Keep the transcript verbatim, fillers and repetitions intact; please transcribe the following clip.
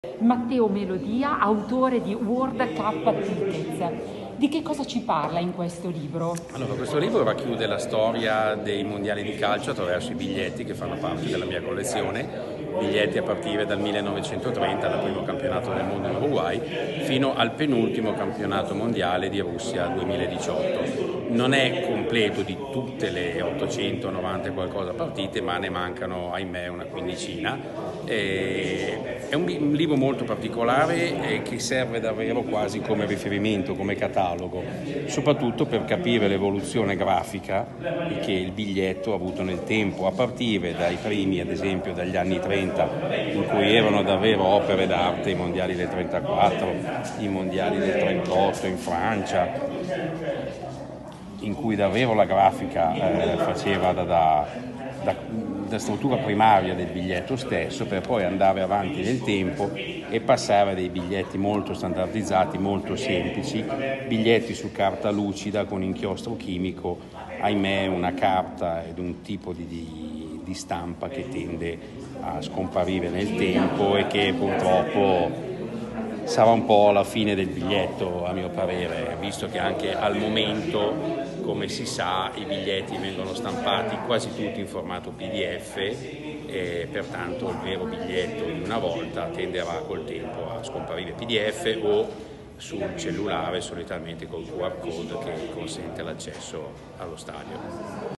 Matteo Melodia, autore di World Cup Tickets. Di che cosa ci parla in questo libro? Allora, questo libro racchiude la storia dei mondiali di calcio attraverso i biglietti che fanno parte della mia collezione, biglietti a partire dal millenovecentotrenta, dal primo campionato del mondo in Uruguay, fino al penultimo campionato mondiale di Russia duemiladiciotto. Non è completo di tutte le ottocentonovanta e qualcosa partite, ma ne mancano, ahimè, una quindicina. E è un, un libro molto particolare e che serve davvero quasi come riferimento, come catalogo, soprattutto per capire l'evoluzione grafica che il biglietto ha avuto nel tempo, a partire dai primi, ad esempio, dagli anni trenta, in cui erano davvero opere d'arte i mondiali del trentaquattro, i mondiali del trentotto in Francia, in cui davvero la grafica eh, faceva da, da, da, da struttura primaria del biglietto stesso, per poi andare avanti nel tempo e passare a dei biglietti molto standardizzati, molto semplici, biglietti su carta lucida con inchiostro chimico, ahimè una carta ed un tipo di, di, di stampa che tende a scomparire nel tempo e che purtroppo sarà un po' la fine del biglietto, a mio parere, visto che anche al momento, come si sa, i biglietti vengono stampati quasi tutti in formato P D F e pertanto il vero biglietto di una volta tenderà col tempo a scomparire P D F o sul cellulare, solitamente col Q R code che consente l'accesso allo stadio.